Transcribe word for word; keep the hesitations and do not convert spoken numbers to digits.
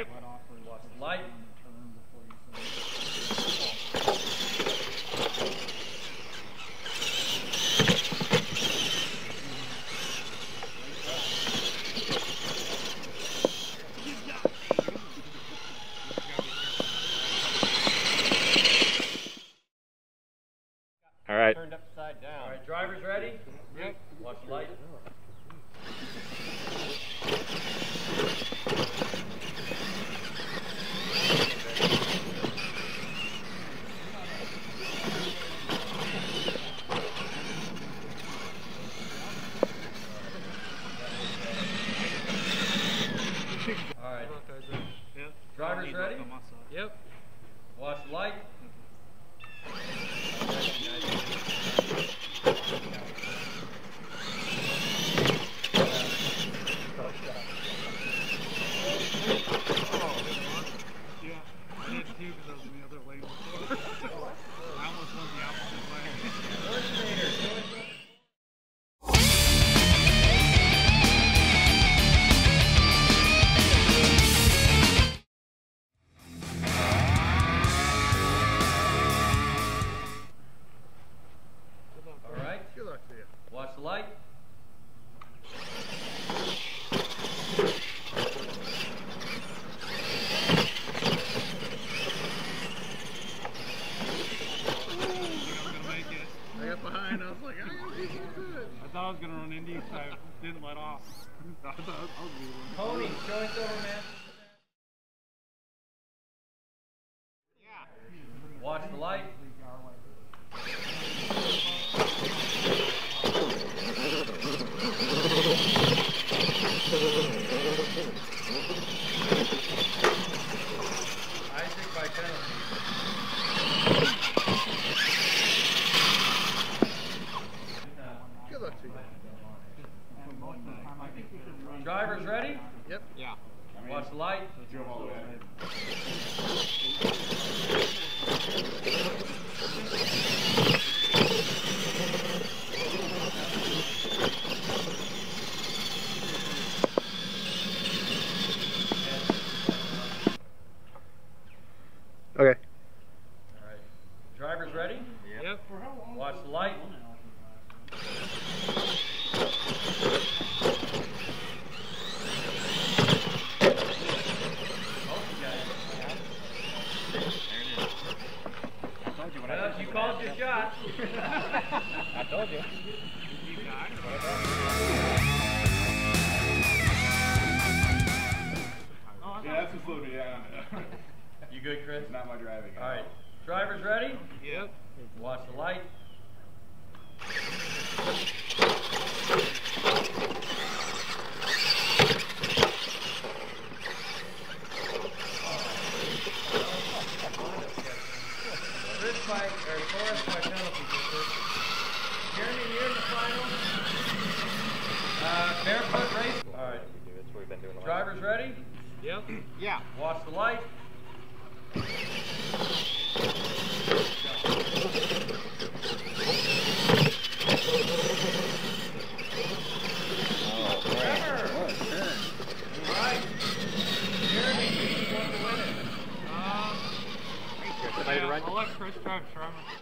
Yep. Watch the light. All right. Turned upside down. All right, drivers ready? Yep. Watch the light. All right. Yep. Drivers ready? Yep. Watch the light. Yeah, I did too because I was in the other lane before. I almost went the opposite way. All right. Good luck to you. Watch the light. I got behind, I was like, I gotta be so good. I thought I was gonna run into you, so I didn't let off. I thought I was gonna Tony, show us over, man. Yeah. Watch the light. Isaac by penalty. Good luck to you. Drivers ready? Yep. Yeah. Watch the light. Okay. All right. Drivers ready? Yep. Watch the light. Well, you called your shot. I told you. You got it. Yeah, that's what slowed me down. You good, Chris? Not my driving. All right. Drivers ready? Yep. Watch the light. Chris by, or Torres by penalty. Jeremy, you're in the final. Uh, barefoot race. All right. That's what we've been doing. Drivers ready? Yep. Yeah. Watch the light. Um, Somebody to run? I'll let Chris drive Sherman.